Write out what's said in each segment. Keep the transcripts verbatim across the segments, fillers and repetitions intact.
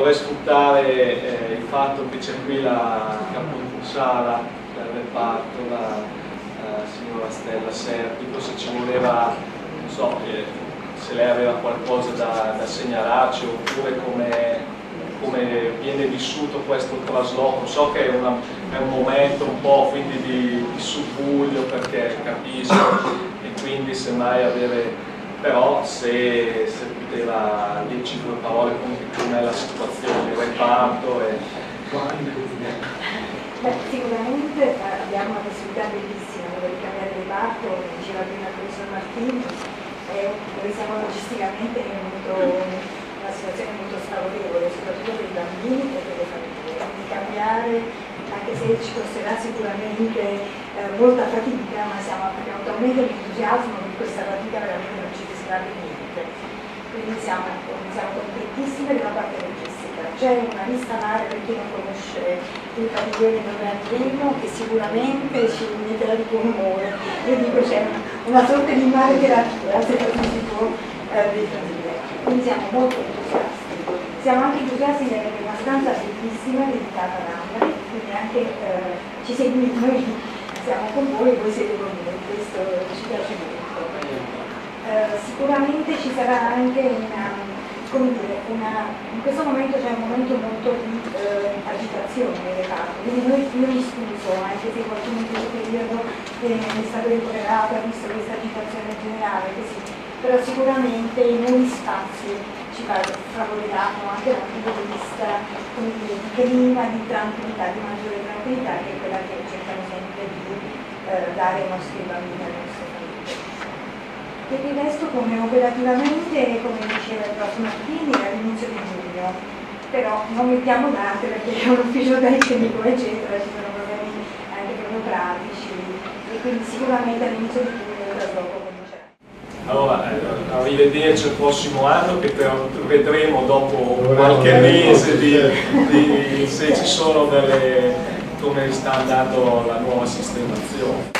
vorrei sfruttare eh, il fatto che c'è qui la caposala del reparto, la eh, signora Stella Serpico, se ci voleva, non so, eh, se lei aveva qualcosa da, da segnalarci, oppure come, come viene vissuto questo trasloco. So che è, una, è un momento un po' quindi di, di subbuglio, perché capisco, e quindi semmai avere, però se, se poteva dirci due parole comunque com'è la situazione, il reparto e... Beh, sicuramente abbiamo una possibilità bellissima di cambiare reparto, come diceva prima il professor Martini, dove siamo logisticamente in una situazione molto sfavorevole, soprattutto per i bambini e per le famiglie. Quindi cambiare, anche se ci costerà sicuramente eh, molta fatica, ma siamo, abbiamo talmente l'entusiasmo che questa fatica veramente non ci resterà per niente. Quindi siamo, siamo contentissime della parte logistica. C'è una lista mare per chi non conosce il padiglione dove andremo, che sicuramente ci metterà di buon umore. Io dico c'è una sorta di mare terapia, se così si può eh, definire. Quindi siamo molto entusiasti. Siamo anche entusiasti di avere una stanza bellissima dedicata a Anna, quindi anche eh, ci seguite, noi siamo con voi e voi siete con noi, questo ci piace molto. Eh, sicuramente ci sarà anche una, come dire, una, in questo momento c'è un momento molto di eh, agitazione nelle parti, quindi noi, io mi scuso, anche se qualcuno in questo periodo è stato recuperato, ha visto questa agitazione generale, così, però sicuramente i nuovi spazi ci favoriranno anche dal punto di vista dire, di clima, di tranquillità, di maggiore tranquillità, che è quella che cerchiamo sempre di eh, dare ai nostri bambini e alle nostre famiglie. Per il resto, come operativamente, come diceva il prof Martini, all'inizio di giugno, però non mettiamo date perché è un ufficio tecnico eccetera, ci sono problemi anche proprio pratici e quindi sicuramente all'inizio di giugno il trasloco comincerà. Allora, eh, arrivederci al prossimo anno, che però vedremo dopo qualche mese di, di, se ci sono delle, come sta andando la nuova sistemazione.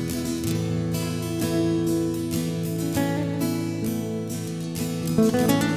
Thank you.